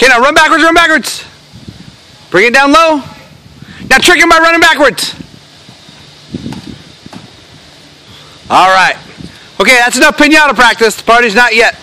Okay, now run backwards, run backwards. Bring it down low. Now trick him by running backwards. All right. Okay, that's enough piñata practice. The party's not yet.